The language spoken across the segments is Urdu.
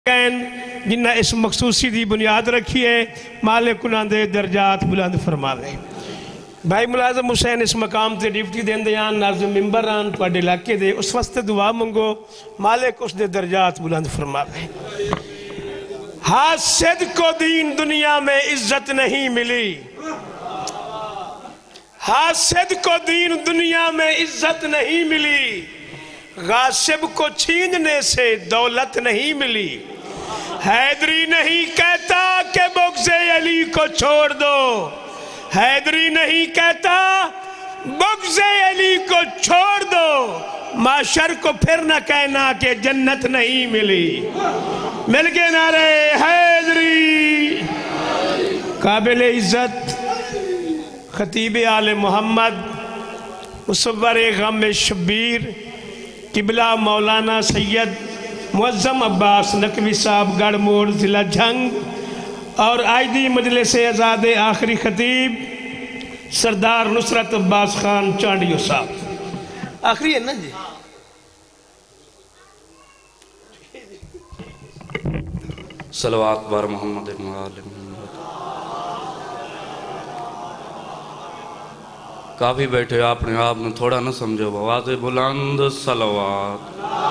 جنہ اس مخصوصی دی بنیاد رکھی ہے مالک انہاں دے درجات بلند فرماوے۔ بھائی ملازم حسین اس مقام تے ڈیوٹی دین دیان ناظم ممبران پاڑے علاقے دے اس وقت دعا منگو مالک اس دے درجات بلند فرماوے۔ حاسد کو دین دنیا میں عزت نہیں ملی، حاسد کو دین دنیا میں عزت نہیں ملی، غاصب کو چھیننے سے دولت نہیں ملی۔ حیدری نہیں کہتا کہ بغض علی کو چھوڑ دو، حیدری نہیں کہتا بغض علی کو چھوڑ دو، معاشر کو پھر نہ کہنا کہ جنت نہیں ملی۔ مل کے نعرے حیدری۔ قابل عزت خطیب آل محمد مصور غم شبیر قبلہ مولانا سید معظم عباس نقوی صاحب گڑھ موڑ ضلع جھنگ اور آئیدی مجلس آزاد آخری خطیب سردار نصرت عباس خان چانڈیو صاحب آخری ہے نا جی۔ صلوات بار محمد محمد کافی بیٹھے اپنے آپ نے تھوڑا نہ سمجھو بواز بلند صلوات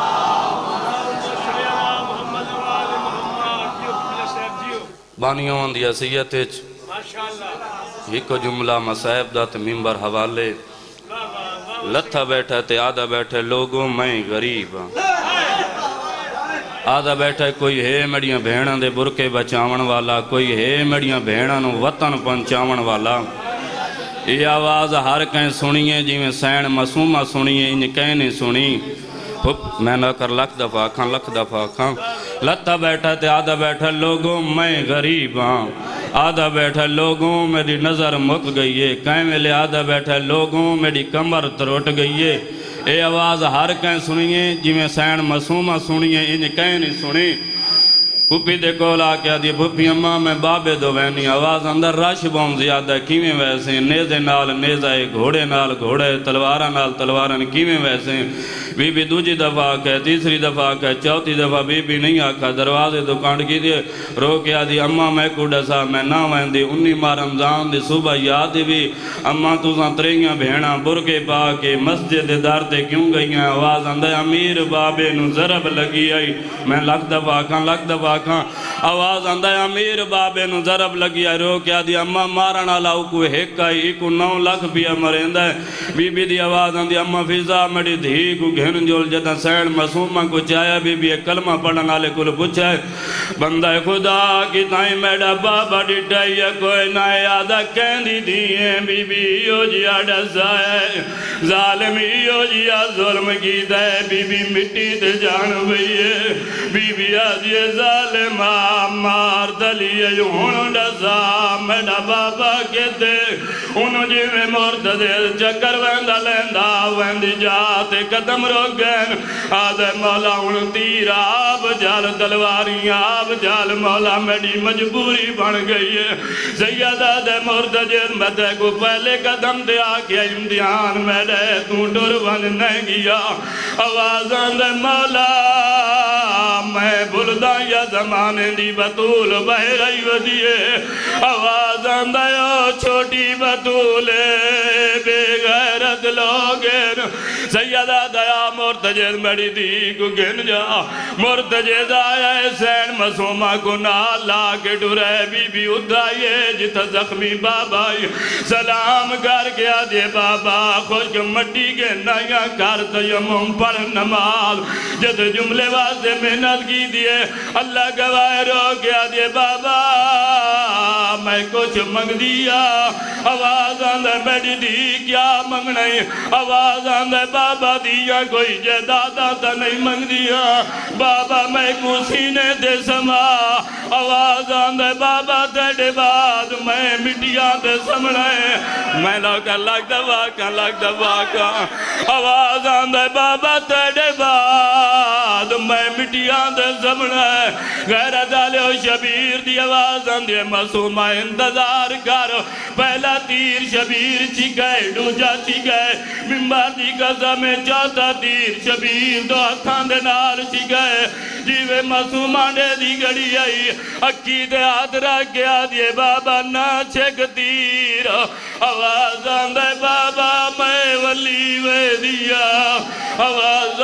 بانیوں دیا سیتیچ ایک جملہ مسائب دات ممبر حوالے لتھا بیٹھا تے آدھا بیٹھے لوگوں میں غریب آدھا بیٹھے کوئی ہے میڈیاں بھیڑاں دے برکے بچاون والا، کوئی ہے میڈیاں بھیڑاں نو وطن پہنچاون والا۔ یہ آواز ہر کہیں سنیے جی میں سین معصومہ سنیے انہیں کہیں نہیں سنی میں نہ کر لکھ دفعہ کھاں لتا بیٹھا تے آدھا بیٹھا لوگوں میں غریب ہاں، آدھا بیٹھا لوگوں میری نظر مک گئی ہے، کہیں ملے آدھا بیٹھا لوگوں میری کمر تروٹ گئی ہے۔ یہ آواز ہر کہیں سنیے جی میں سین معصومہ سنیے انہیں کہیں نہیں سنی پھپی دے کولا کیا دی پھپی اماں میں بابے دو وینی آواز اندر رش بہن زیادہ کیویں ویسے نیزے نال نیزے گھوڑے نال گھوڑے تلوارہ نال تلوارن کیویں ویسے بی بی دوجی دفعہ کہے تیسری دفعہ کہے چوتھی دفعہ بی بی نہیں آکھا دروازے دکانڈ کی دیئے رو کیا دی اماں میں کو ڈسا میں نہ وین دی 19 رمضان دی صبح یاد بھی اماں توساں تریاں بھیڑاں برکے پا کے مسجد دار تے کیوں گئیاں آواز اندر امیر بابے نو ضرب لگی آئی میں لکھ دفعہ آواز اندھا امیر بابے نو ضرب لگی آئی رو کیا دی اممہ مارنا لاؤ کو ہیک آئی ایکو 9 لکھ پیا مرندہ ہے بی بی دی آواز اندھی اممہ فضا مڑی دھی کو گھن جول جتا سین معصومہ کو چایا بی بی کلمہ پڑھن آلے کل پوچھا ہے بندہ خدا کی تائیں میڈا بابا ڈٹائی کوئی نہ یادہ کہندی دیئے بی بی یو جی آڈا سائے ظالمی یو جی آ ظلم کی دے بی بی مٹی تے جان بھئیے بی بی آجیے ظالمہ مار دلیے ہون ڈسا میڈا بابا کہتے انہوں جی میں مرد دل چکر ویندہ لیندہ ویندی جاتے قدم روک گئن آدھے مولا ان تیر آب جال تلواری آب جال مولا میڈی مجبوری بن گئی ہے سیدہ دے مرد جن بدے کو پہلے قدم دے آکے امتحان میڈے تو ڈر بن نہیں گیا آوازان دے مولا میں بلدہ یا زمانے دی بطول بہ رہی ودیے آواز اندھا چھوٹی بطولے بے غیرت لوگیں سیدہ دیا مرتجد میڈی دی کو گن جا مرتجد آیا سین معصومہ کو نالا کے ڈرے بی بی ادھائیے جتا زخمی بابا سلام کر گیا دے بابا خوشک مٹی کے نیا کر تیمم پر نماز جد جملے واسے محنت کی دیئے اللہ گواہ رو گیا دیئے بابا میں کچھ منگ دیا آواز آندھے بیٹی دی کیا منگنے آواز آندھے بابا دیا کوئی جیدادہ تا نہیں منگ دیا بابا میں کو سینے دے سما آواز آندھے بابا تیڑے بعد میں مٹیاں دے سمڑے میں لوکا لگ دبا کا آواز آندھے بابا تیڑے بعد میں مٹیاں دے زمنا ہے غیرت والے شبیر دی آواز آندے معصومہ انتظار کر پہلا تیر شبیر چی گئے دوجا چی گئے منبر دی قسم چوتھا تیر شبیر دو ہتھاں دے نال چی گئے جیوے معصومہ نے دی گڑی آئی اکی دے ہاتھ رکھ کے آدھے بابا نہ چھک تیر آواز آندے بابا میں ولی وے دیا آواز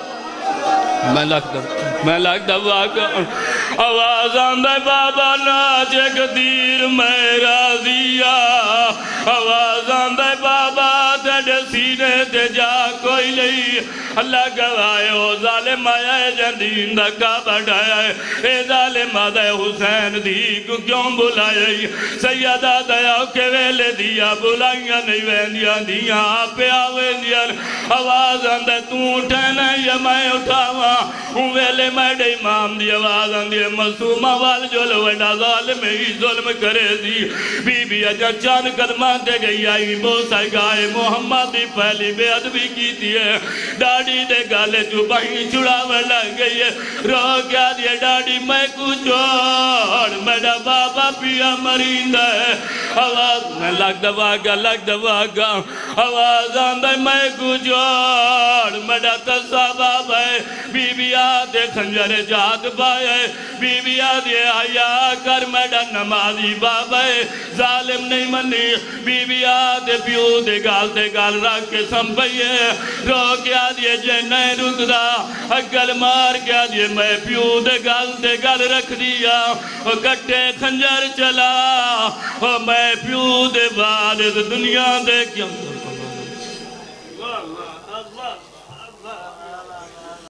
میں لگ دبا آواز آندے بابا ناچک دیر میں راضیا آواز آندے بابا تیڑے سینے تے جا کوئی نہیں اللہ گوائے او ظالم آیا جندین دا کعبہ ڈایا ہے اے ظالم آدھے حسین دی کو کیوں بلائے سیدہ دیا کے ویلے دیا بلائیاں نہیں ویندیاں دیا پہ آویندیاں آواز آندے تو اٹھانا یا میں اٹھاوا ہوں ویلے میڈے امام دی آواز آندی معصومہ وال جو لوڑا ظالم ہی ظلم کرے دی بی بی اجا چاند قدمہ دے گئی آئی بوسائی گائے محمد دی پہلی بے ادبی کی تھی ہے ڈاڑی دے گالے جو بہی چھڑاوے لگ گئی ہے رو کیا دیے ڈاڑی میں کو چھوڑ میڈا بابا پیا مرین ہے آواز میں لگ دواگا آواز آندھے میں کو چھوڑ میڈا تسا بابا ہے بی بی آدھے خنجر جاد پائے بی بی آدھے آیا کر میڈا نمازی بابا ہے ظالم نہیں منی بی بی آدھے پیو دے گال رکھ کے سنبھئیے رو کیا دیے جے نہیں رک دا اگل مار کیا دیے میں پیو دے گال رکھ دیا کٹے خنجر چلا میں پیو دے بعد دنیا دے کیا